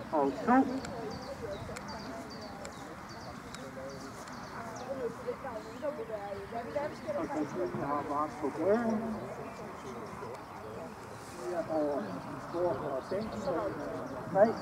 og 2. Og så skal vi hoppe op på broen. 4 over en stor og 6, 3.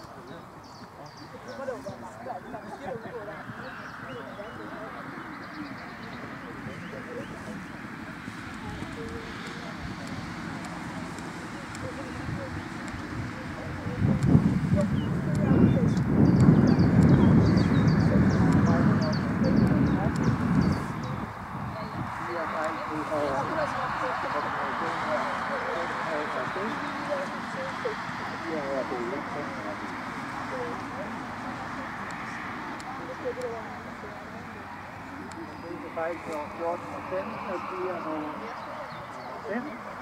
Fejl på 14 og 15, og 4 og 5.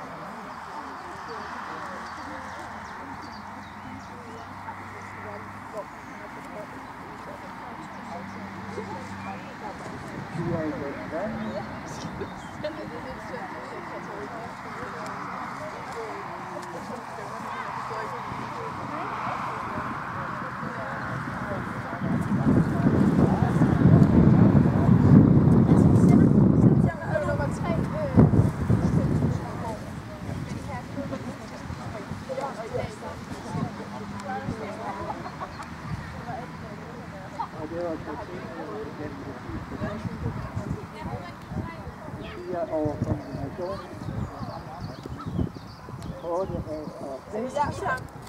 Over kombination. 8 og 6.